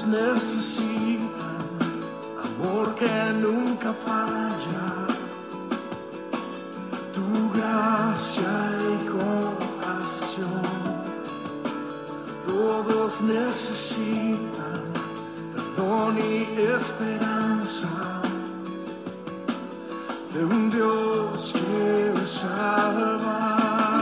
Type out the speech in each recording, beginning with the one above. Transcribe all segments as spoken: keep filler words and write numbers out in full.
todos necesitan amor que nunca falla, tu gracia y compasión. Todos necesitan perdón y esperanza de un Dios que salva.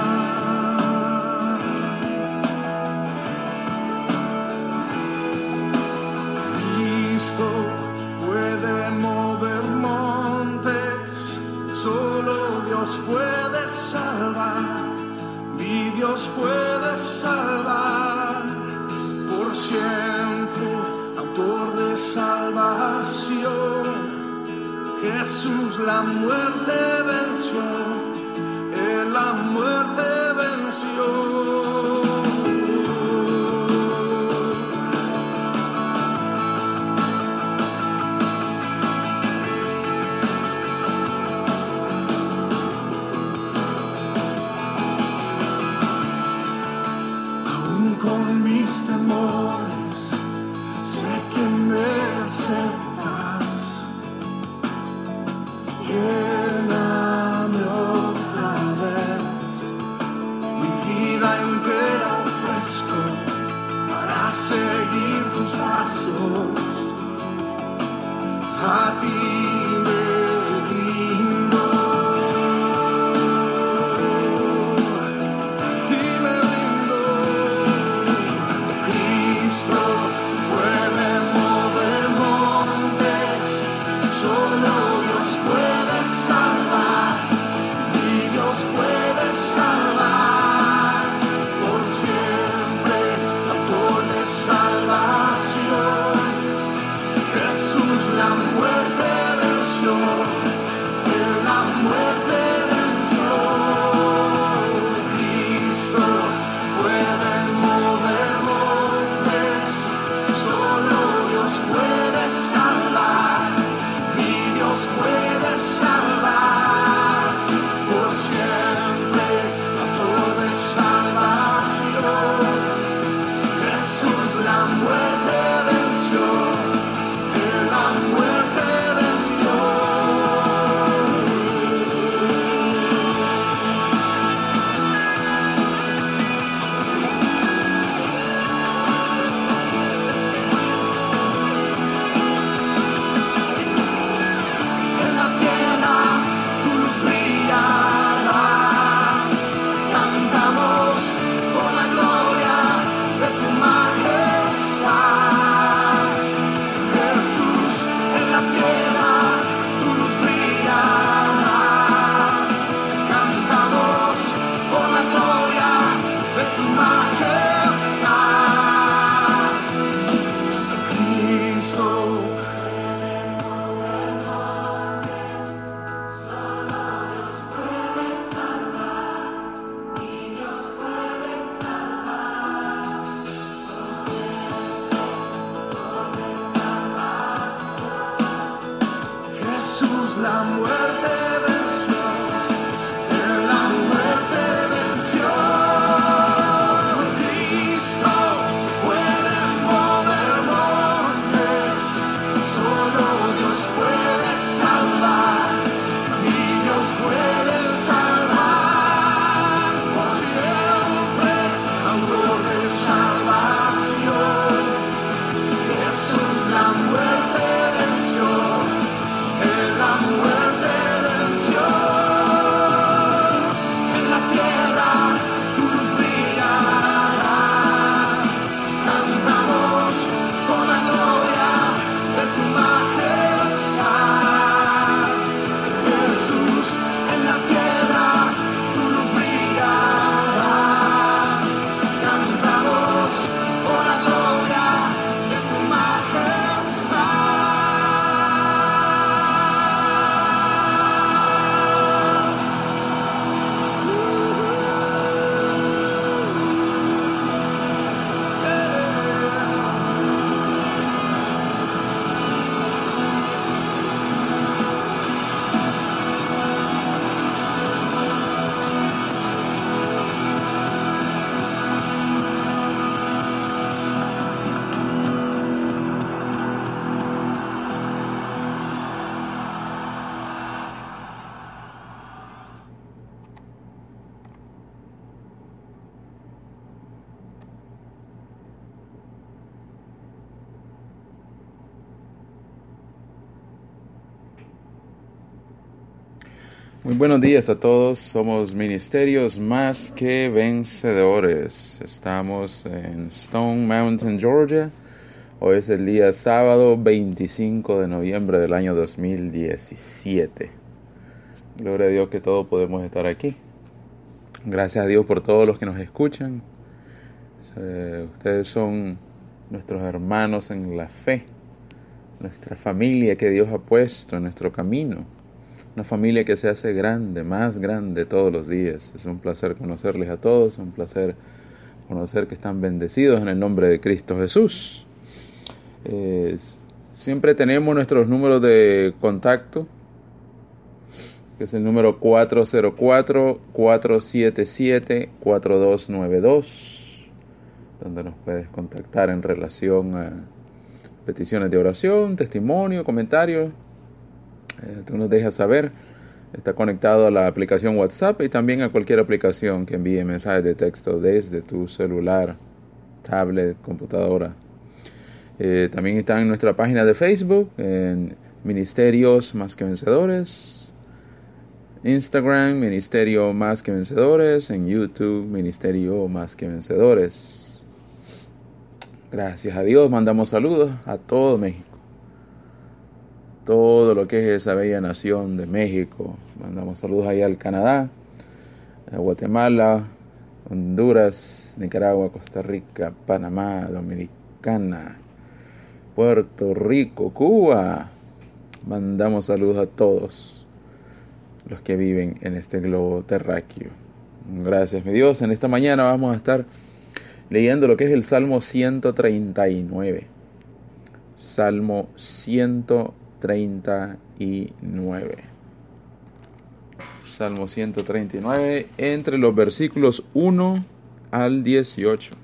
Cristo puede mover montes, solo Dios puede salvar, mi Dios puede salvar por siempre, autor de salvación. Jesús la muerte venció, Él la muerte venció. Aún con mis temores, sé que me aceptas. Lléname otra vez, mi vida entera ofrezco para seguir tus pasos. A ti me rindo, a ti me rindo. Cristo puede mover montes, solo Dios puede salvar, mi Dios puede salvar por siempre, autor de salvación. Jesús la muerte Muy buenos días a todos, somos Ministerios Más que Vencedores. Estamos en Stone Mountain, Georgia. Hoy es el día sábado veinticinco de noviembre del año dos mil diecisiete. Gloria a Dios que todos podemos estar aquí. Gracias a Dios por todos los que nos escuchan. Eh, ustedes son nuestros hermanos en la fe, nuestra familia que Dios ha puesto en nuestro camino. Una familia que se hace grande, más grande todos los días. Es un placer conocerles a todos, es un placer conocer que están bendecidos en el nombre de Cristo Jesús. Eh, siempre tenemos nuestros números de contacto, que es el número cuatro cero cuatro, cuatro siete siete, cuatro dos nueve dos, donde nos puedes contactar en relación a peticiones de oración, testimonio, comentarios. Eh, tú nos dejas saber. Está conectado a la aplicación WhatsApp y también a cualquier aplicación que envíe mensajes de texto desde tu celular, tablet, computadora. Eh, también está en nuestra página de Facebook, en Ministerios Más que Vencedores, Instagram, Ministerio Más que Vencedores, en YouTube, Ministerio Más que Vencedores. Gracias a Dios, mandamos saludos a todo México. Todo lo que es esa bella nación de México. Mandamos saludos ahí al Canadá, a Guatemala, Honduras, Nicaragua, Costa Rica, Panamá, Dominicana, Puerto Rico, Cuba. Mandamos saludos a todos los que viven en este globo terráqueo. Gracias, mi Dios. En esta mañana vamos a estar leyendo lo que es el Salmo ciento treinta y nueve. Salmo ciento treinta y nueve. Salmo ciento treinta y nueve, entre los versículos uno al dieciocho.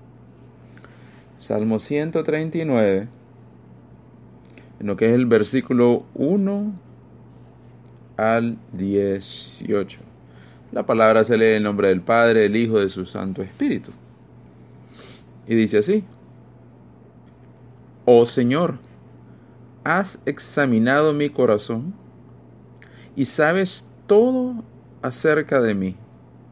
Salmo ciento treinta y nueve, en lo que es el versículo uno al dieciocho. La palabra se lee en nombre del Padre, del Hijo, de su Santo Espíritu. Y dice así: Oh Señor, has examinado mi corazón y sabes todo acerca de mí.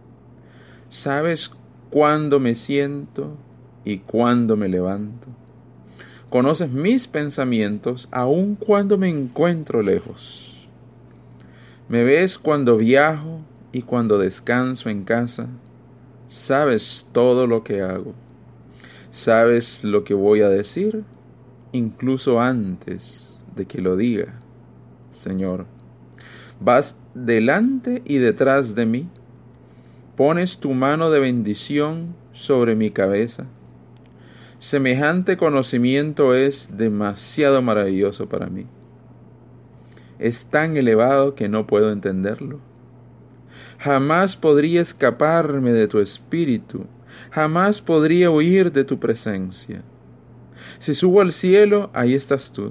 Sabes cuándo me siento y cuándo me levanto. Conoces mis pensamientos aun cuando me encuentro lejos. Me ves cuando viajo y cuando descanso en casa. Sabes todo lo que hago. Sabes lo que voy a decir, incluso antes de que lo diga. Señor, vas delante y detrás de mí, pones tu mano de bendición sobre mi cabeza. Semejante conocimiento es demasiado maravilloso para mí. Es tan elevado que no puedo entenderlo. Jamás podría escaparme de tu espíritu, jamás podría huir de tu presencia. Si subo al cielo, ahí estás tú.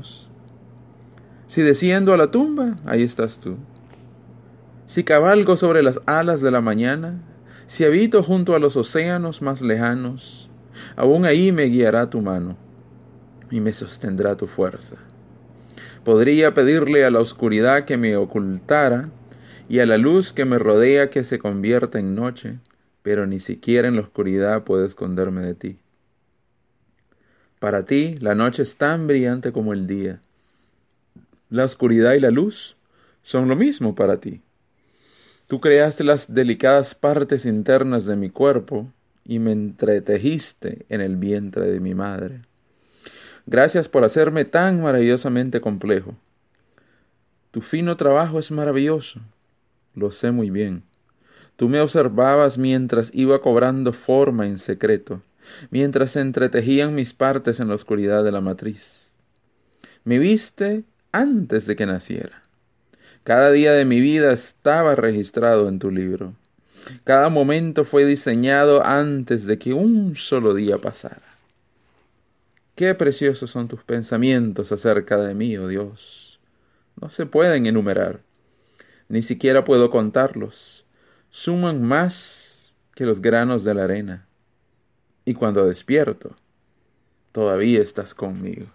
Si desciendo a la tumba, ahí estás tú. Si cabalgo sobre las alas de la mañana, si habito junto a los océanos más lejanos, aún ahí me guiará tu mano y me sostendrá tu fuerza. Podría pedirle a la oscuridad que me ocultara y a la luz que me rodea que se convierta en noche, pero ni siquiera en la oscuridad puedo esconderme de ti. Para ti, la noche es tan brillante como el día. La oscuridad y la luz son lo mismo para ti. Tú creaste las delicadas partes internas de mi cuerpo y me entretejiste en el vientre de mi madre. Gracias por hacerme tan maravillosamente complejo. Tu fino trabajo es maravilloso, lo sé muy bien. Tú me observabas mientras iba cobrando forma en secreto, mientras se entretejían mis partes en la oscuridad de la matriz. Me viste antes de que naciera. Cada día de mi vida estaba registrado en tu libro. Cada momento fue diseñado antes de que un solo día pasara. Qué preciosos son tus pensamientos acerca de mí, oh Dios. No se pueden enumerar, ni siquiera puedo contarlos. Suman más que los granos de la arena. Y cuando despierto, todavía estás conmigo.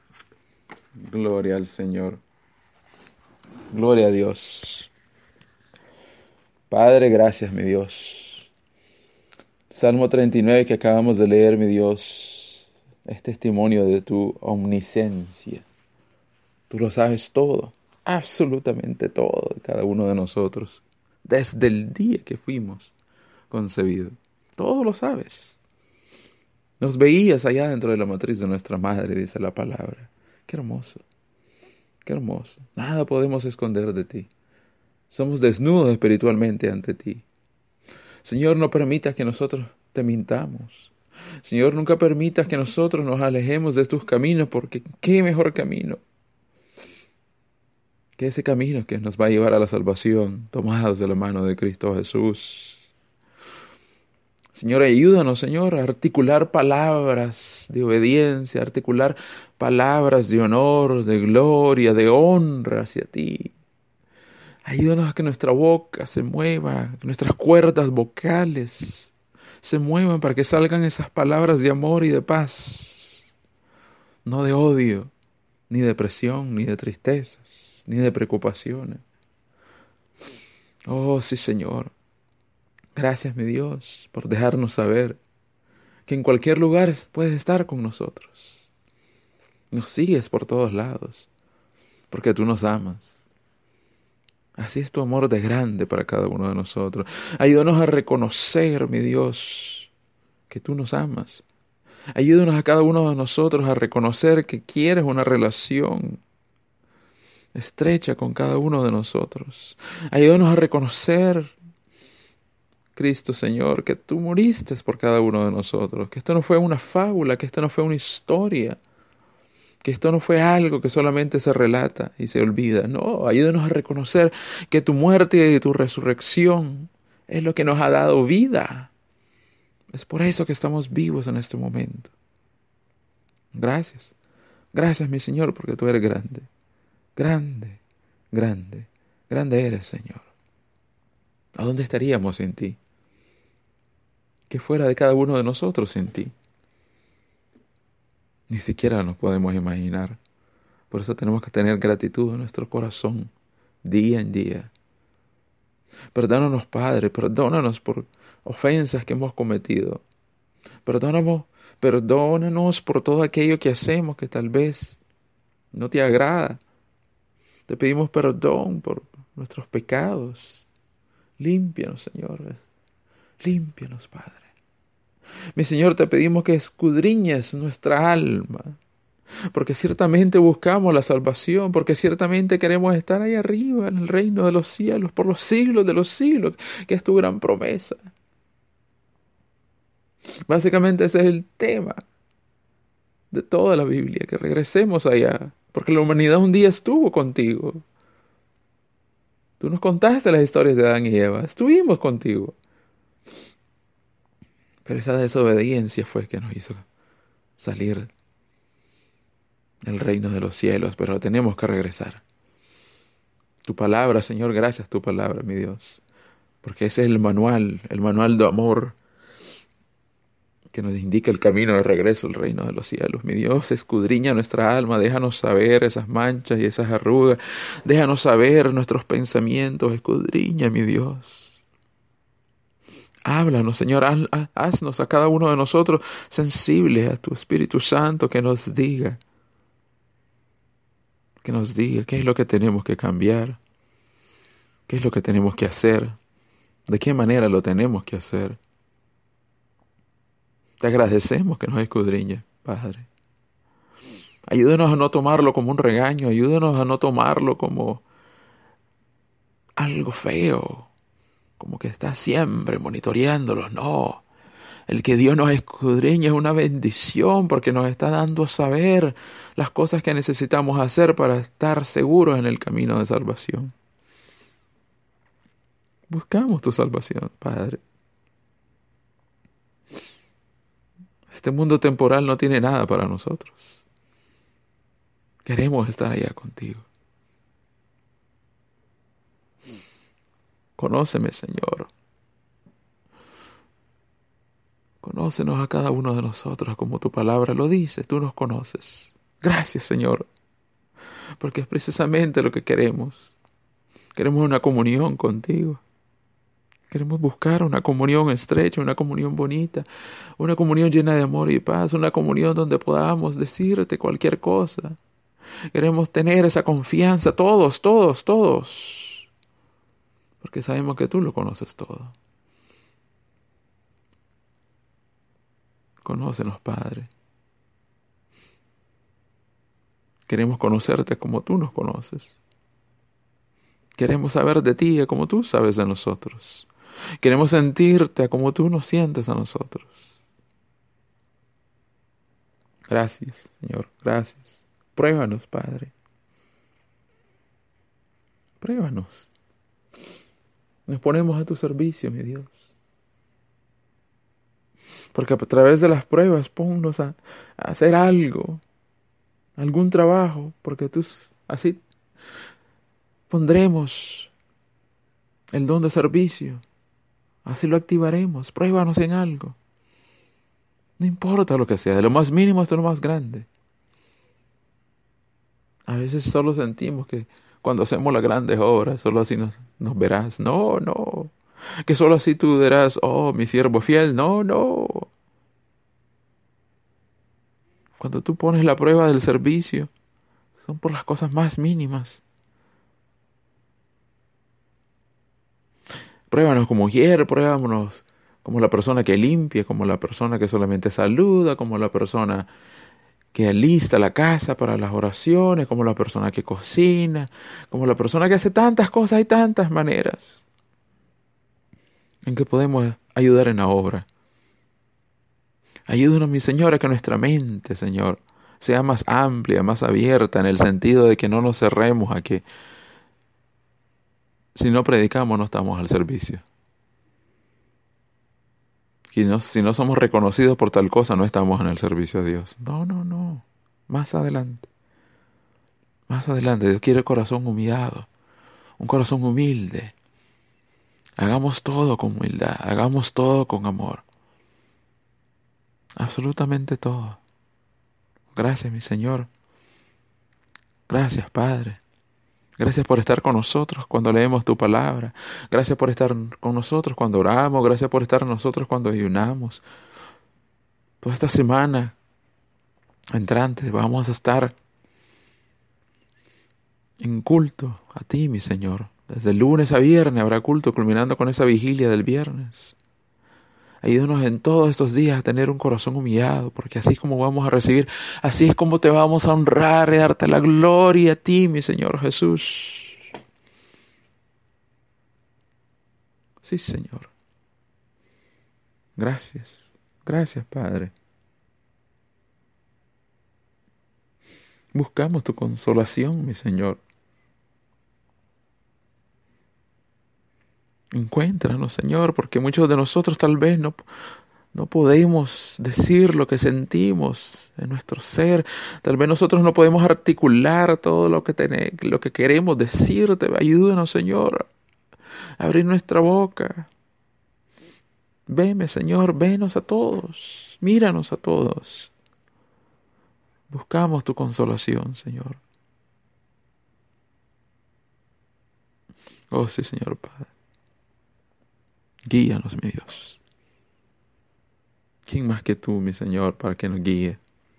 Gloria al Señor. Gloria a Dios. Padre, gracias, mi Dios. Salmo treinta y nueve que acabamos de leer, mi Dios, es testimonio de tu omnisciencia. Tú lo sabes todo, absolutamente todo de cada uno de nosotros, desde el día que fuimos concebidos. Todo lo sabes. Nos veías allá dentro de la matriz de nuestra madre, dice la palabra. Qué hermoso, qué hermoso. Nada podemos esconder de ti. Somos desnudos espiritualmente ante ti. Señor, no permitas que nosotros te mintamos. Señor, nunca permitas que nosotros nos alejemos de tus caminos, porque qué mejor camino que ese camino que nos va a llevar a la salvación, tomados de la mano de Cristo Jesús. Señor, ayúdanos, Señor, a articular palabras de obediencia, a articular palabras de honor, de gloria, de honra hacia ti. Ayúdanos a que nuestra boca se mueva, que nuestras cuerdas vocales se muevan para que salgan esas palabras de amor y de paz, no de odio, ni de presión, ni de tristezas, ni de preocupaciones. Oh, sí, Señor. Gracias, mi Dios, por dejarnos saber que en cualquier lugar puedes estar con nosotros. Nos sigues por todos lados, porque tú nos amas. Así es tu amor de grande para cada uno de nosotros. Ayúdanos a reconocer, mi Dios, que tú nos amas. Ayúdanos a cada uno de nosotros a reconocer que quieres una relación estrecha con cada uno de nosotros. Ayúdanos a reconocer, Cristo Señor, que tú moriste por cada uno de nosotros, que esto no fue una fábula, que esto no fue una historia, que esto no fue algo que solamente se relata y se olvida. No, ayúdanos a reconocer que tu muerte y tu resurrección es lo que nos ha dado vida. Es por eso que estamos vivos en este momento. Gracias. Gracias, mi Señor, porque tú eres grande. Grande, grande, grande eres, Señor. ¿A dónde estaríamos sin ti? ¿Qué fuera de cada uno de nosotros sin ti? Ni siquiera nos podemos imaginar. Por eso tenemos que tener gratitud en nuestro corazón, día en día. Perdónanos, Padre, perdónanos por ofensas que hemos cometido. Perdónanos, perdónanos por todo aquello que hacemos que tal vez no te agrada. Te pedimos perdón por nuestros pecados. Límpianos, Señor. Límpianos, Padre. Mi Señor, te pedimos que escudriñes nuestra alma, porque ciertamente buscamos la salvación, porque ciertamente queremos estar ahí arriba en el reino de los cielos, por los siglos de los siglos, que es tu gran promesa. Básicamente ese es el tema de toda la Biblia, que regresemos allá, porque la humanidad un día estuvo contigo. Tú nos contaste las historias de Adán y Eva, estuvimos contigo. Pero esa desobediencia fue que nos hizo salir del reino de los cielos, pero tenemos que regresar. Tu palabra, Señor, gracias tu palabra, mi Dios, porque ese es el manual, el manual de amor que nos indica el camino de regreso al reino de los cielos. Mi Dios, escudriña nuestra alma, déjanos saber esas manchas y esas arrugas, déjanos saber nuestros pensamientos, escudriña, mi Dios. Háblanos, Señor, haznos a cada uno de nosotros sensibles a tu Espíritu Santo que nos diga, que nos diga qué es lo que tenemos que cambiar, qué es lo que tenemos que hacer, de qué manera lo tenemos que hacer. Te agradecemos que nos escudriñes, Padre. Ayúdanos a no tomarlo como un regaño, ayúdanos a no tomarlo como algo feo, como que está siempre monitoreándolos. No, el que Dios nos escudriñe es una bendición porque nos está dando a saber las cosas que necesitamos hacer para estar seguros en el camino de salvación. Buscamos tu salvación, Padre. Este mundo temporal no tiene nada para nosotros. Queremos estar allá contigo. Conóceme, Señor. Conócenos a cada uno de nosotros como tu palabra lo dice. Tú nos conoces. Gracias, Señor. Porque es precisamente lo que queremos. Queremos una comunión contigo. Queremos buscar una comunión estrecha, una comunión bonita, una comunión llena de amor y paz, una comunión donde podamos decirte cualquier cosa. Queremos tener esa confianza, todos, todos, todos, porque sabemos que tú lo conoces todo. Conócenos, Padre. Queremos conocerte como tú nos conoces. Queremos saber de ti como tú sabes de nosotros. Queremos sentirte como tú nos sientes a nosotros. Gracias, Señor, gracias. Pruébanos, Padre. Pruébanos. Nos ponemos a tu servicio, mi Dios. Porque a través de las pruebas ponnos a, a hacer algo, algún trabajo, porque tú así pondremos el don de servicio. Así lo activaremos. Pruébanos en algo. No importa lo que sea, de lo más mínimo hasta lo más grande. A veces solo sentimos que cuando hacemos las grandes obras, solo así nos, nos verás. No, no. Que solo así tú dirás, oh, mi siervo fiel. No, no. Cuando tú pones la prueba del servicio, son por las cosas más mínimas. Pruébanos como mujer, pruébanos como la persona que limpia, como la persona que solamente saluda, como la persona que alista la casa para las oraciones, como la persona que cocina, como la persona que hace tantas cosas. Hay tantas maneras en que podemos ayudar en la obra. Ayúdanos, mi Señor, a que nuestra mente, Señor, sea más amplia, más abierta, en el sentido de que no nos cerremos a que si no predicamos no estamos al servicio. Si no, si no somos reconocidos por tal cosa, no estamos en el servicio de Dios. No, no, no. Más adelante. Más adelante. Dios quiere corazón humillado. Un corazón humilde. Hagamos todo con humildad. Hagamos todo con amor. Absolutamente todo. Gracias, mi Señor. Gracias, Padre. Gracias por estar con nosotros cuando leemos tu palabra. Gracias por estar con nosotros cuando oramos. Gracias por estar con nosotros cuando ayunamos. Toda esta semana entrante vamos a estar en culto a ti, mi Señor. Desde el lunes a viernes habrá culto, culminando con esa vigilia del viernes. Ayúdanos en todos estos días a tener un corazón humillado, porque así es como vamos a recibir, así es como te vamos a honrar y darte la gloria a ti, mi Señor Jesús. Sí, Señor. Gracias. Gracias, Padre. Buscamos tu consolación, mi Señor. Encuéntranos, Señor, porque muchos de nosotros tal vez no, no podemos decir lo que sentimos en nuestro ser. Tal vez nosotros no podemos articular todo lo que, tenemos, lo que queremos decirte. Ayúdanos, Señor, a abrir nuestra boca. Veme, Señor, venos a todos. Míranos a todos. Buscamos tu consolación, Señor. Oh, sí, Señor Padre. Guíanos, mi Dios. ¿Quién más que tú, mi Señor, para que nos guíe?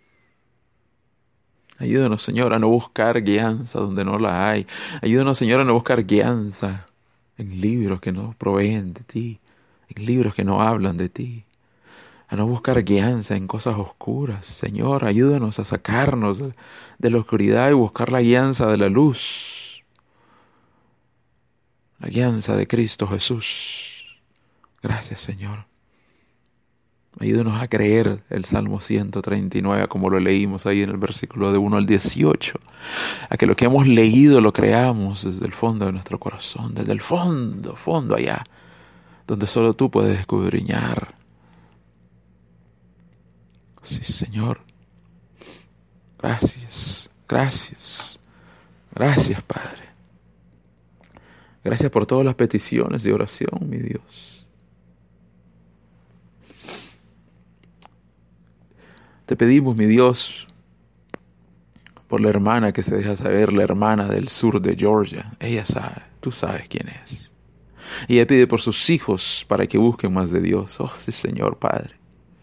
Ayúdanos, Señor, a no buscar guianza donde no la hay. Ayúdanos, Señor, a no buscar guianza en libros que no proveen de ti, en libros que no hablan de ti. A no buscar guianza en cosas oscuras. Señor, ayúdanos a sacarnos de, de la oscuridad y buscar la guianza de la luz. La guianza de Cristo Jesús. Gracias, Señor. Ayúdanos a creer el Salmo ciento treinta y nueve, como lo leímos ahí en el versículo de uno al dieciocho. A que lo que hemos leído lo creamos desde el fondo de nuestro corazón, desde el fondo, fondo allá, donde solo tú puedes escudriñar. Sí, Señor. Gracias, gracias, gracias, Padre. Gracias por todas las peticiones de oración, mi Dios. Te pedimos, mi Dios, por la hermana que se deja saber, la hermana del sur de Georgia. Ella sabe, tú sabes quién es. Y ella pide por sus hijos para que busquen más de Dios. Oh, sí, Señor Padre.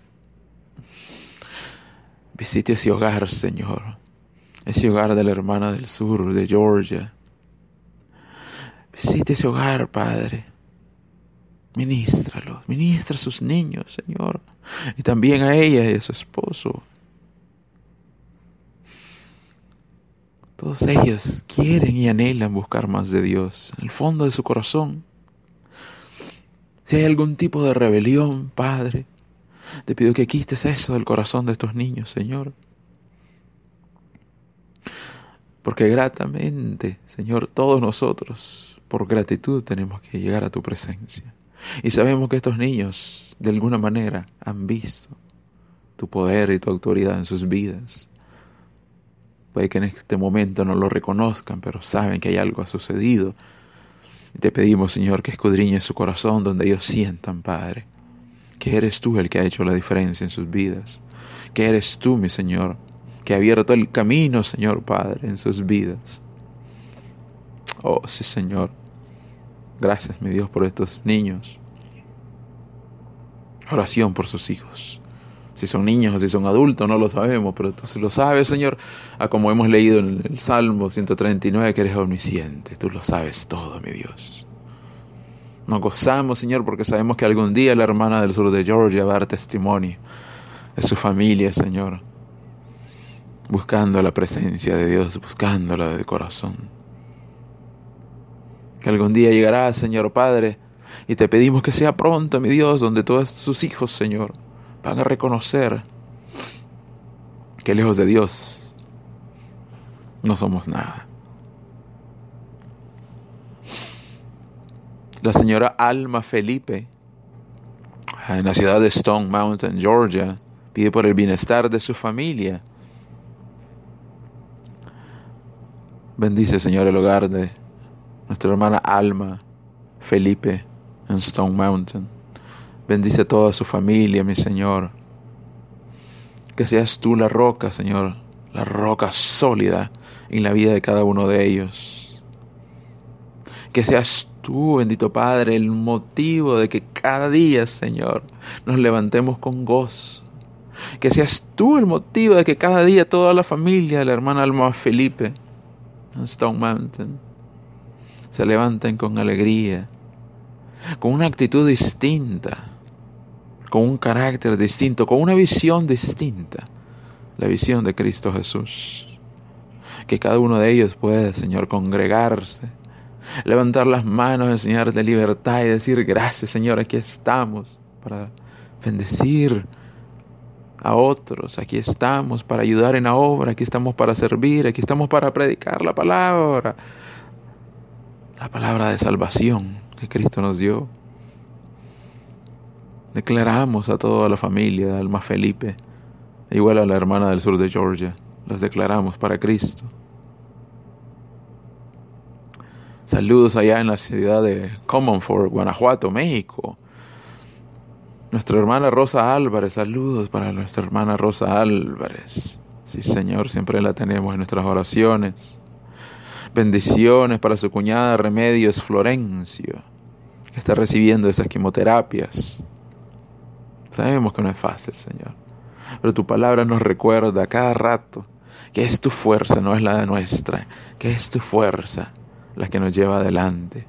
Visite ese hogar, Señor. Ese hogar de la hermana del sur, de Georgia. Visite ese hogar, Padre. Ministralos. Ministra a sus niños, Señor. Y también a ella y a su esposo. Todos ellos quieren y anhelan buscar más de Dios en el fondo de su corazón. Si hay algún tipo de rebelión, Padre, te pido que quites eso del corazón de estos niños, Señor. Porque gratamente, Señor, todos nosotros, por gratitud, tenemos que llegar a tu presencia. Y sabemos que estos niños, de alguna manera, han visto tu poder y tu autoridad en sus vidas. Puede que en este momento no lo reconozcan, pero saben que hay algo ha sucedido. Y te pedimos, Señor, que escudriñes su corazón donde ellos sientan, Padre, que eres tú el que ha hecho la diferencia en sus vidas. Que eres tú, mi Señor, que ha abierto el camino, Señor Padre, en sus vidas. Oh, sí, Señor. Gracias, mi Dios, por estos niños. Oración por sus hijos. Si son niños o si son adultos, no lo sabemos, pero tú sí lo sabes, Señor. A como hemos leído en el Salmo ciento treinta y nueve, que eres omnisciente. Tú lo sabes todo, mi Dios. Nos gozamos, Señor, porque sabemos que algún día la hermana del sur de Georgia va a dar testimonio de su familia, Señor. Buscando la presencia de Dios, buscándola de corazón. Que algún día llegará, Señor Padre, y te pedimos que sea pronto, mi Dios, donde todos sus hijos, Señor, van a reconocer que lejos de Dios no somos nada. La señora Alma Felipe, en la ciudad de Stone Mountain, Georgia, pide por el bienestar de su familia. Bendice, Señor, el hogar de nuestra hermana Alma Felipe en Stone Mountain. Bendice a toda su familia, mi Señor. Que seas tú la roca, Señor, la roca sólida en la vida de cada uno de ellos. Que seas tú, bendito Padre, el motivo de que cada día, Señor, nos levantemos con gozo. Que seas tú el motivo de que cada día toda la familia de la hermana Alma Felipe en Stone Mountain se levanten con alegría, con una actitud distinta, con un carácter distinto, con una visión distinta, la visión de Cristo Jesús. Que cada uno de ellos pueda, Señor, congregarse, levantar las manos, enseñarte libertad y decir: gracias, Señor, aquí estamos para bendecir a otros, aquí estamos para ayudar en la obra, aquí estamos para servir, aquí estamos para predicar la palabra, la palabra de salvación que Cristo nos dio. Declaramos a toda la familia de Alma Felipe, igual a la hermana del sur de Georgia, los declaramos para Cristo. Saludos allá en la ciudad de Comonfort, Guanajuato, México. Nuestra hermana Rosa Álvarez, saludos para nuestra hermana Rosa Álvarez. Sí, Señor, siempre la tenemos en nuestras oraciones. Bendiciones para su cuñada Remedios Florencio, que está recibiendo esas quimioterapias. Sabemos que no es fácil, Señor, pero tu palabra nos recuerda cada rato que es tu fuerza, no es la de nuestra, que es tu fuerza la que nos lleva adelante.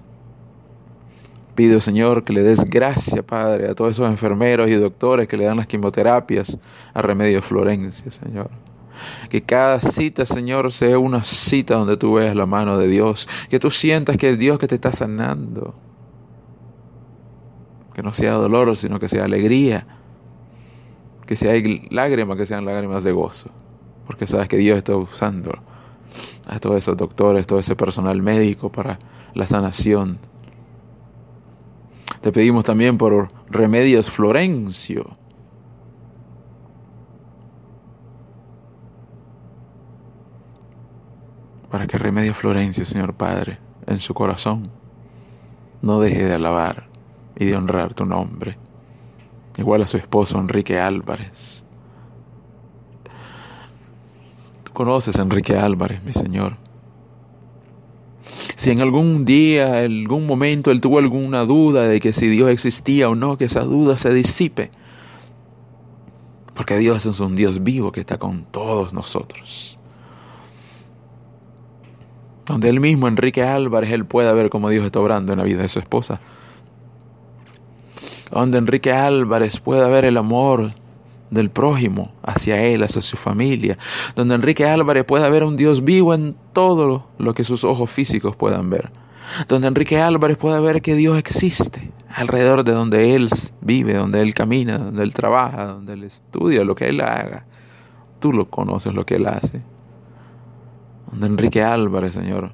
Pido, Señor, que le des gracia, Padre, a todos esos enfermeros y doctores que le dan las quimioterapias a Remedios Florencio, Señor. Que cada cita, Señor, sea una cita donde tú veas la mano de Dios, que tú sientas que es Dios que te está sanando. Que no sea dolor, sino que sea alegría. Que si hay lágrimas, que sean lágrimas de gozo. Porque sabes que Dios está usando a todos esos doctores, todo ese personal médico para la sanación. Te pedimos también por Remedios Florencio. Para que Remedios Florencio, Señor Padre, en su corazón, no deje de alabar y de honrar tu nombre. Igual a su esposo Enrique Álvarez. Tú conoces a Enrique Álvarez, mi Señor. Si en algún día, en algún momento él tuvo alguna duda de que si Dios existía o no, que esa duda se disipe. Porque Dios es un Dios vivo que está con todos nosotros. Donde él mismo, Enrique Álvarez, él pueda ver cómo Dios está obrando en la vida de su esposa. Donde Enrique Álvarez pueda ver el amor del prójimo hacia él, hacia su familia. Donde Enrique Álvarez pueda ver a un Dios vivo en todo lo que sus ojos físicos puedan ver. Donde Enrique Álvarez pueda ver que Dios existe alrededor de donde él vive, donde él camina, donde él trabaja, donde él estudia, lo que él haga. Tú lo conoces, lo que él hace. Donde Enrique Álvarez, Señor,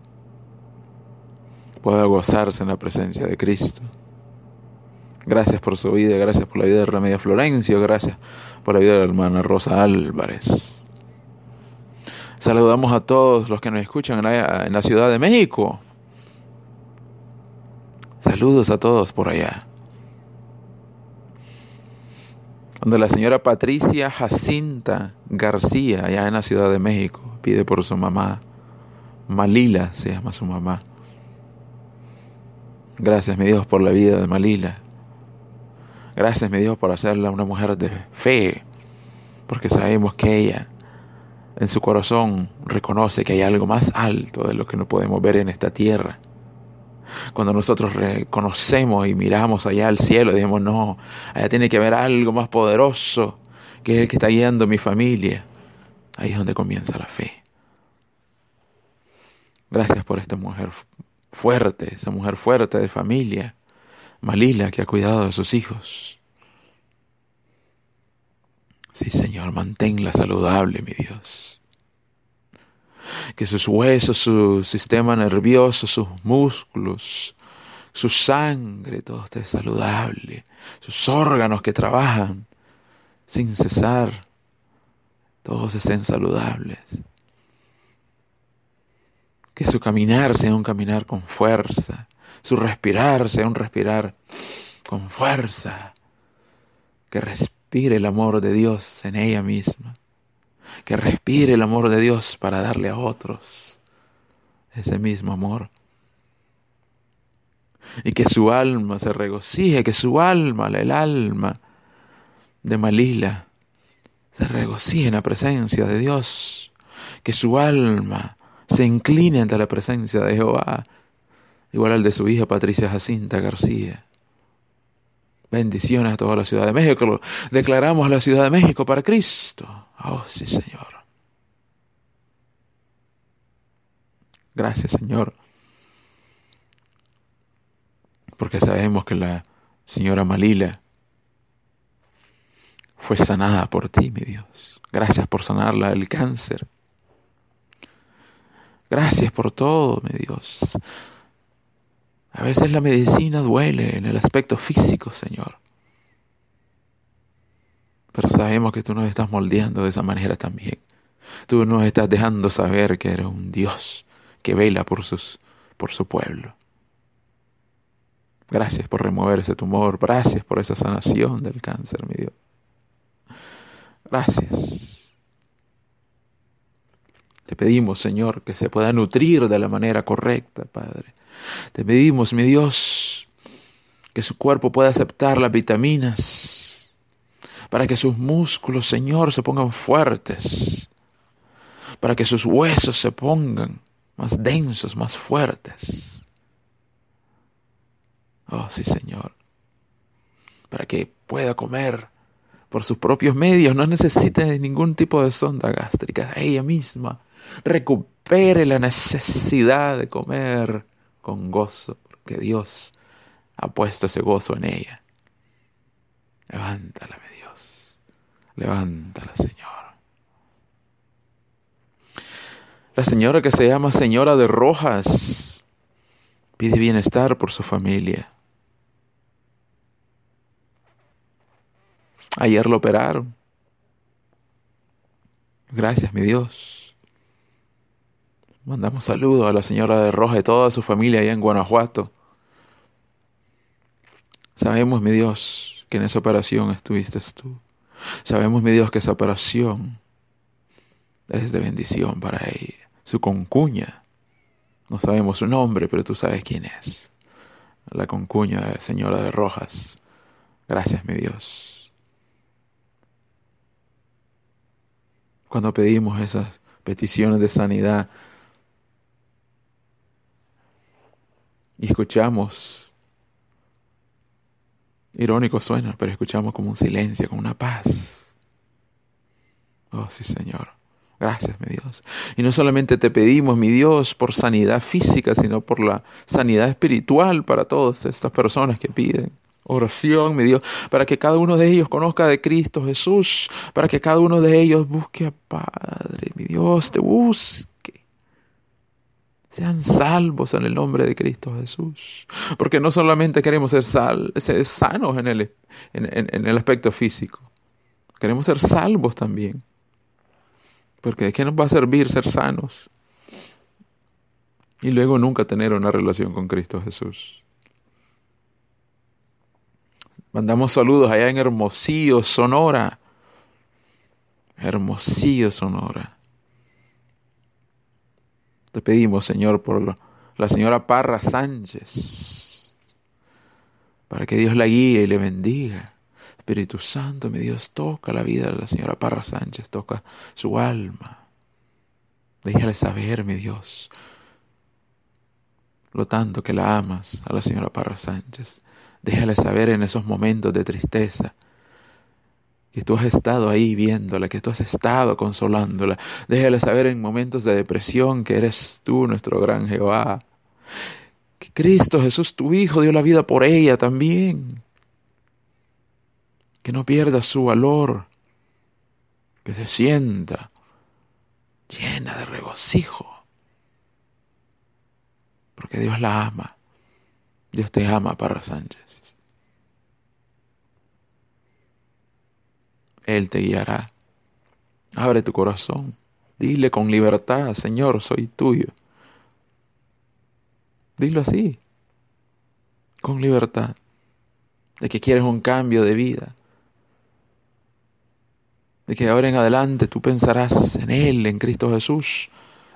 pueda gozarse en la presencia de Cristo. Gracias por su vida, gracias por la vida de Remedio Florencio, gracias por la vida de la hermana Rosa Álvarez. Saludamos a todos los que nos escuchan en la, en la Ciudad de México. Saludos a todos por allá. Donde la señora Patricia Jacinta García, allá en la Ciudad de México, pide por su mamá. Malila se llama su mamá. Gracias, mi Dios, por la vida de Malila. Gracias, mi Dios, por hacerla una mujer de fe, porque sabemos que ella en su corazón reconoce que hay algo más alto de lo que no podemos ver en esta tierra. Cuando nosotros reconocemos y miramos allá al cielo, decimos, no, allá tiene que haber algo más poderoso que es el que está guiando mi familia. Ahí es donde comienza la fe. Gracias por esta mujer fuerte, esa mujer fuerte de familia, Malila, que ha cuidado de sus hijos. Sí, Señor, manténla saludable, mi Dios. Que sus huesos, su sistema nervioso, sus músculos, su sangre, todo esté saludable. Sus órganos que trabajan sin cesar, todos estén saludables. Que su caminar sea un caminar con fuerza. Su respirar sea un respirar con fuerza. Que respire el amor de Dios en ella misma. Que respire el amor de Dios para darle a otros ese mismo amor. Y que su alma se regocije, que su alma, el alma de Malila, se regocije en la presencia de Dios. Que su alma se incline ante la presencia de Jehová, igual al de su hija Patricia Jacinta García. Bendiciones a toda la Ciudad de México. Declaramos la Ciudad de México para Cristo. Oh, sí, Señor. Gracias, Señor. Porque sabemos que la señora Malila fue sanada por ti, mi Dios. Gracias por sanarla del cáncer. Gracias por todo, mi Dios. A veces la medicina duele en el aspecto físico, Señor. Pero sabemos que tú nos estás moldeando de esa manera también. Tú nos estás dejando saber que eres un Dios que vela por, sus, por su pueblo. Gracias por remover ese tumor. Gracias por esa sanación del cáncer, mi Dios. Gracias. Te pedimos, Señor, que se pueda nutrir de la manera correcta, Padre. Te pedimos, mi Dios, que su cuerpo pueda aceptar las vitaminas para que sus músculos, Señor, se pongan fuertes, para que sus huesos se pongan más densos, más fuertes. Oh, sí, Señor, para que pueda comer por sus propios medios, no necesite ningún tipo de sonda gástrica, ella misma recupere la necesidad de comer con gozo, porque Dios ha puesto ese gozo en ella. Levántala, mi Dios. Levántala, Señor. La señora que se llama Señora de Rojas pide bienestar por su familia. Ayer lo operaron. Gracias, mi Dios. Mandamos saludos a la señora de Rojas y toda su familia allá en Guanajuato. Sabemos, mi Dios, que en esa operación estuviste tú. Sabemos, mi Dios, que esa operación es de bendición para ella. Su concuña No sabemos su nombre, pero tú sabes quién es. La concuña señora de Rojas. Gracias, mi Dios. Cuando pedimos esas peticiones de sanidad y escuchamos, irónico suena, pero escuchamos como un silencio, como una paz. Oh, sí, Señor. Gracias, mi Dios. Y no solamente te pedimos, mi Dios, por sanidad física, sino por la sanidad espiritual para todas estas personas que piden oración, mi Dios, para que cada uno de ellos conozca de Cristo Jesús, para que cada uno de ellos busque a Padre, mi Dios, te busque. Sean salvos en el nombre de Cristo Jesús. Porque no solamente queremos ser, sal, ser sanos en el, en, en, en el aspecto físico, queremos ser salvos también. Porque ¿de qué nos va a servir ser sanos y luego nunca tener una relación con Cristo Jesús? Mandamos saludos allá en Hermosillo, Sonora. Hermosillo, Sonora. Te pedimos, Señor, por la señora Parra Sánchez, para que Dios la guíe y le bendiga. Espíritu Santo, mi Dios, toca la vida de la señora Parra Sánchez, toca su alma. Déjale saber, mi Dios, lo tanto que la amas a la señora Parra Sánchez. Déjale saber en esos momentos de tristeza que tú has estado ahí viéndola, que tú has estado consolándola. Déjale saber en momentos de depresión que eres tú, nuestro gran Jehová. Que Cristo Jesús, tu Hijo, dio la vida por ella también. Que no pierda su valor, que se sienta llena de regocijo, porque Dios la ama. Dios te ama, Parra Sánchez. Él te guiará. Abre tu corazón. Dile con libertad, Señor, soy tuyo. Dilo así, con libertad, de que quieres un cambio de vida. De que de ahora en adelante tú pensarás en Él, en Cristo Jesús.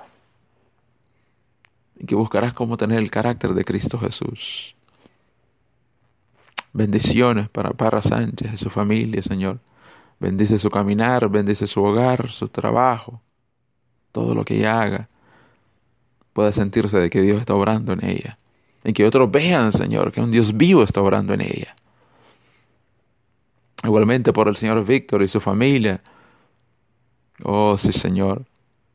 Y que buscarás cómo tener el carácter de Cristo Jesús. Bendiciones para Parra Sánchez y su familia, Señor. Bendice su caminar, bendice su hogar, su trabajo. Todo lo que ella haga pueda sentirse de que Dios está obrando en ella. Y que otros vean, Señor, que un Dios vivo está obrando en ella. Igualmente por el señor Víctor y su familia. Oh, sí, Señor.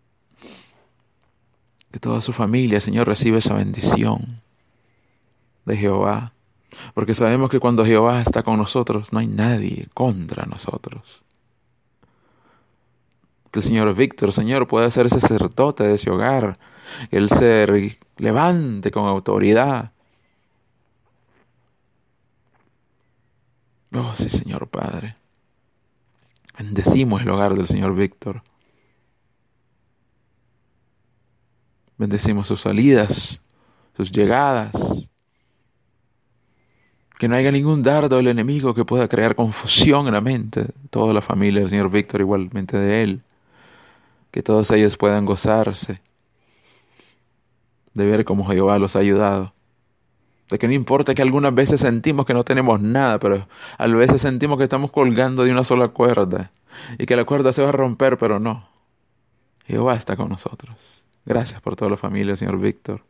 Que toda su familia, Señor, reciba esa bendición de Jehová. Porque sabemos que cuando Jehová está con nosotros, no hay nadie contra nosotros. Que el señor Víctor, Señor, pueda ser ese sacerdote de ese hogar. Que él se levante con autoridad. Oh, sí, Señor Padre. Bendecimos el hogar del señor Víctor. Bendecimos sus salidas, sus llegadas. Que no haya ningún dardo del enemigo que pueda crear confusión en la mente de toda la familia del señor Víctor, igualmente de él. Que todos ellos puedan gozarse de ver cómo Jehová los ha ayudado. De que no importa que algunas veces sentimos que no tenemos nada, pero a veces sentimos que estamos colgando de una sola cuerda y que la cuerda se va a romper, pero no. Jehová está con nosotros. Gracias por toda la familia, señor Víctor.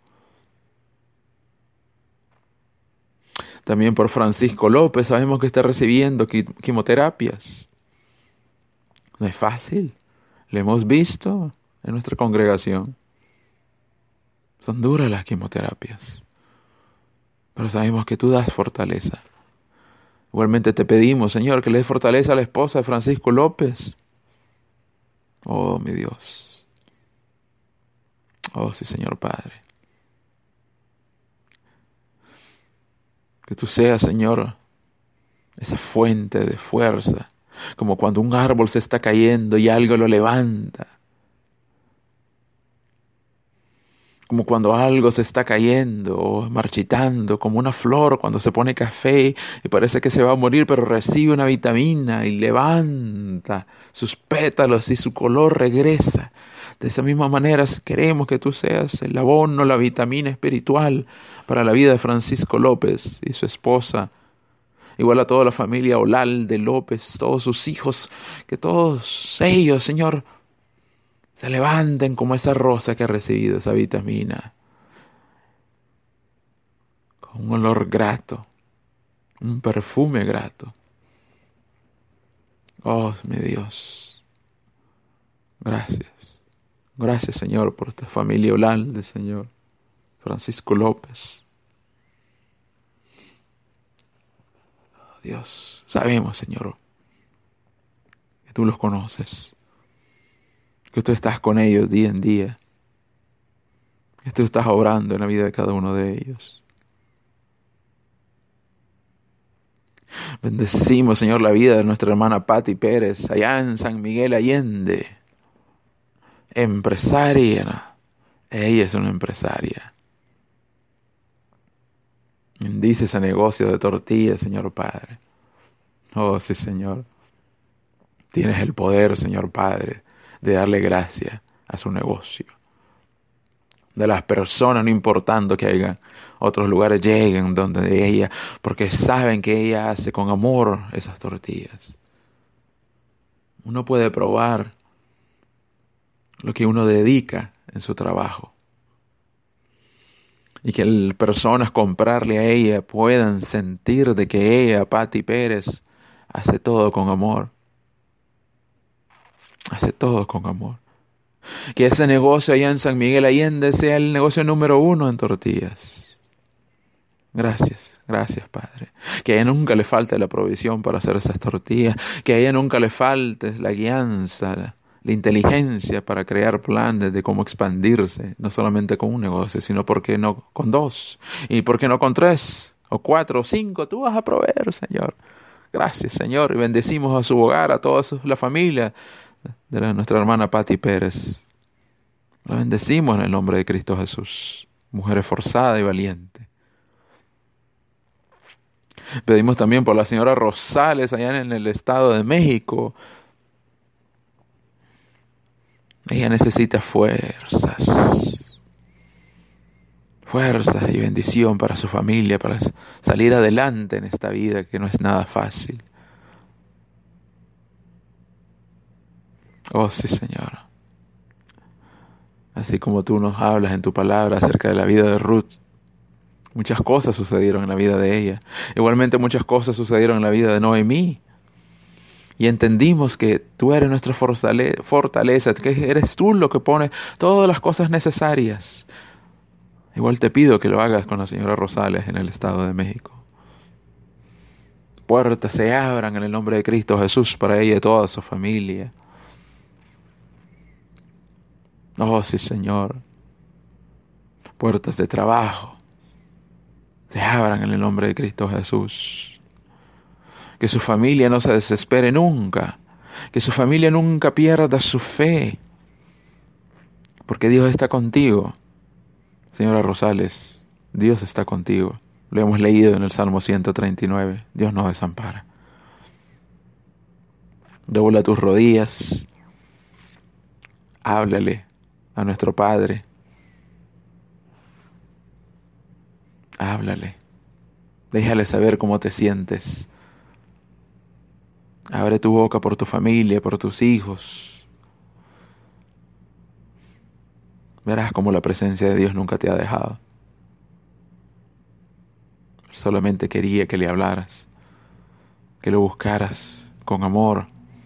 También por Francisco López, sabemos que está recibiendo quimioterapias. No es fácil. Lo hemos visto en nuestra congregación. Son duras las quimioterapias. Pero sabemos que tú das fortaleza. Igualmente te pedimos, Señor, que le des fortaleza a la esposa de Francisco López. Oh, mi Dios. Oh, sí, Señor Padre. Que tú seas, Señor, esa fuente de fuerza. Como cuando un árbol se está cayendo y algo lo levanta. Como cuando algo se está cayendo o marchitando, como una flor cuando se pone café y parece que se va a morir, pero recibe una vitamina y levanta sus pétalos y su color regresa. De esa misma manera queremos que tú seas el abono, la vitamina espiritual para la vida de Francisco López y su esposa. Igual a toda la familia Olalde López, todos sus hijos, que todos ellos, Señor, se levanten como esa rosa que ha recibido esa vitamina, con un olor grato, un perfume grato. Oh, mi Dios, gracias. Gracias, Señor, por esta familia Olalde, Señor, Francisco López. Oh, Dios, sabemos, Señor, que tú los conoces, que tú estás con ellos día en día, que tú estás obrando en la vida de cada uno de ellos. Bendecimos, Señor, la vida de nuestra hermana Patti Pérez, allá en San Miguel Allende, empresaria. Ella es una empresaria. Bendice ese negocio de tortillas, Señor Padre. Oh, sí, Señor. Tienes el poder, Señor Padre, de darle gracia a su negocio. De las personas, no importando que hayan otros lugares, lleguen donde ella, porque saben que ella hace con amor esas tortillas. Uno puede probar lo que uno dedica en su trabajo. Y que las personas comprarle a ella puedan sentir de que ella, Patti Pérez, hace todo con amor. Hace todo con amor. Que ese negocio allá en San Miguel Allende sea el negocio número uno en tortillas. Gracias, gracias, Padre. Que a ella nunca le falte la provisión para hacer esas tortillas. Que a ella nunca le falte la guianza, la, la inteligencia para crear planes de cómo expandirse. No solamente con un negocio, sino porque no con dos. Y porque no con tres, o cuatro, o cinco. Tú vas a proveer, Señor. Gracias, Señor. Y bendecimos a su hogar, a toda su, la familia de la, nuestra hermana Patti Pérez. La bendecimos en el nombre de Cristo Jesús. Mujer esforzada y valiente. Pedimos también por la señora Rosales allá en el Estado de México. Ella necesita fuerzas. Fuerzas y bendición para su familia, para salir adelante en esta vida que no es nada fácil. Oh, sí, Señor. Así como tú nos hablas en tu palabra acerca de la vida de Ruth, muchas cosas sucedieron en la vida de ella. Igualmente muchas cosas sucedieron en la vida de Noemí. Y entendimos que tú eres nuestra fortaleza, que eres tú lo que pone todas las cosas necesarias. Igual te pido que lo hagas con la señora Rosales en el Estado de México. Puertas se abran en el nombre de Cristo Jesús para ella y toda su familia. Oh, sí, Señor. Puertas de trabajo se abran en el nombre de Cristo Jesús. Que su familia no se desespere nunca. Que su familia nunca pierda su fe. Porque Dios está contigo. Señora Rosales, Dios está contigo. Lo hemos leído en el Salmo ciento treinta y nueve. Dios nos desampara. Dobla tus rodillas. Háblale a nuestro Padre. Háblale. Déjale saber cómo te sientes. Abre tu boca por tu familia, por tus hijos. Verás cómo la presencia de Dios nunca te ha dejado. Él solamente quería que le hablaras, que lo buscaras con amor.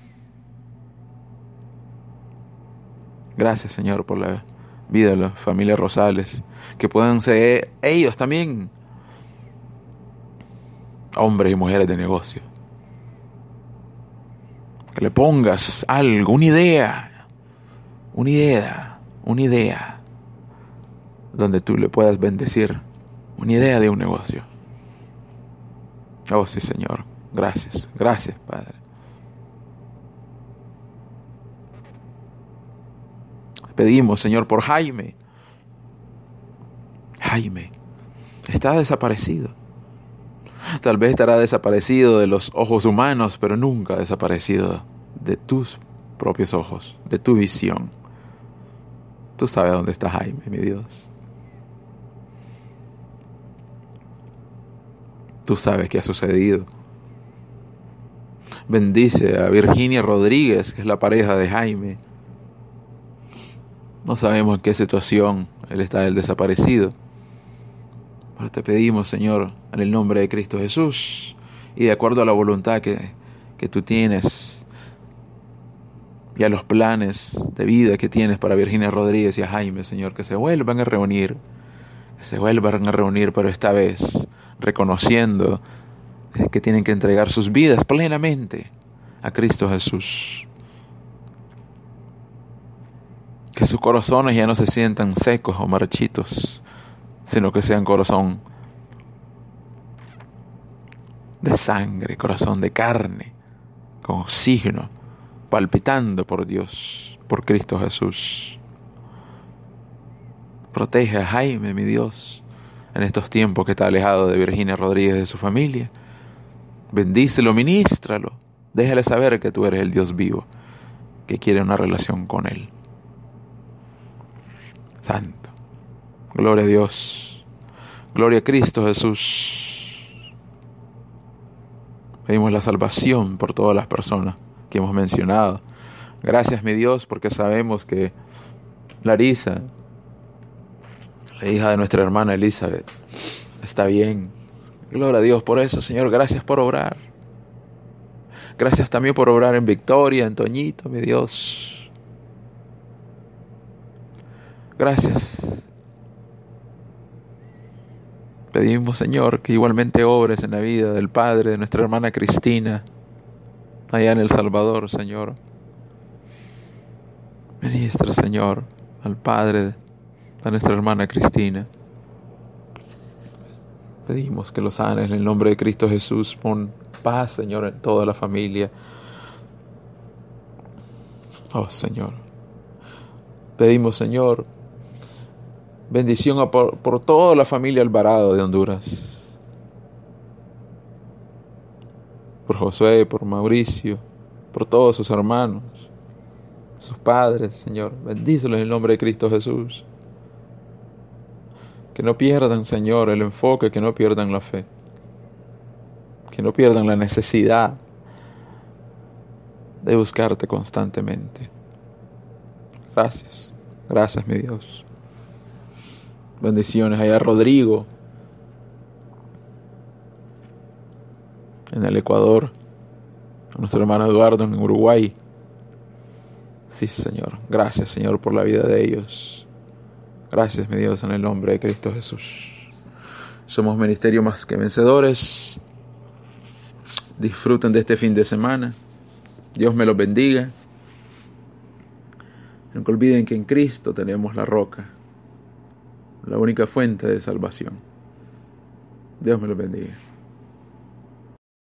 Gracias, Señor, por la vida de la familia Rosales, que puedan ser ellos también hombres y mujeres de negocio. Que le pongas algo, una idea, una idea, una idea, donde tú le puedas bendecir, una idea de un negocio. Oh, sí, Señor. Gracias, gracias, Padre. Pedimos, Señor, por Jaime. Jaime está desaparecido. Tal vez estará desaparecido de los ojos humanos, pero nunca desaparecido de tus propios ojos, de tu visión. Tú sabes dónde está Jaime, mi Dios. Tú sabes qué ha sucedido. Bendice a Virginia Rodríguez, que es la pareja de Jaime. No sabemos en qué situación él está, el desaparecido. Pero te pedimos, Señor, en el nombre de Cristo Jesús, y de acuerdo a la voluntad que, que tú tienes, y a los planes de vida que tienes para Virginia Rodríguez y a Jaime, Señor, que se vuelvan a reunir, que se vuelvan a reunir, pero esta vez reconociendo que tienen que entregar sus vidas plenamente a Cristo Jesús. Que sus corazones ya no se sientan secos o marchitos, sino que sean corazón de sangre, corazón de carne, con oxígeno, palpitando por Dios, por Cristo Jesús. Protege a Jaime, mi Dios, en estos tiempos que está alejado de Virginia Rodríguez y de su familia. Bendícelo, ministralo. Déjale saber que tú eres el Dios vivo, que quiere una relación con Él. Santo. Gloria a Dios. Gloria a Cristo Jesús. Pedimos la salvación por todas las personas que hemos mencionado. Gracias, mi Dios, porque sabemos que Larisa, la hija de nuestra hermana Elizabeth, está bien. Gloria a Dios por eso, Señor. Gracias por obrar. Gracias también por obrar en Victoria, en Toñito, mi Dios. Gracias. Pedimos, Señor, que igualmente obres en la vida del padre de nuestra hermana Cristina, allá en El Salvador, Señor. Ministra, Señor, al padre de nuestra hermana Cristina. Pedimos que lo sanes en el nombre de Cristo Jesús. Pon paz, Señor, en toda la familia. Oh, Señor. Pedimos, Señor, bendición por, por toda la familia Alvarado de Honduras. Por Josué, por Mauricio, por todos sus hermanos, sus padres, Señor. Bendícelos en el nombre de Cristo Jesús. Que no pierdan, Señor, el enfoque, que no pierdan la fe. Que no pierdan la necesidad de buscarte constantemente. Gracias, gracias, mi Dios. Bendiciones allá a Rodrigo, en el Ecuador, a nuestro hermano Eduardo en Uruguay. Sí, Señor, gracias, Señor, por la vida de ellos. Gracias, mi Dios, en el nombre de Cristo Jesús. Somos Ministerio Más que Vencedores. Disfruten de este fin de semana. Dios me los bendiga. Nunca olviden que en Cristo tenemos la roca, la única fuente de salvación. Dios me los bendiga.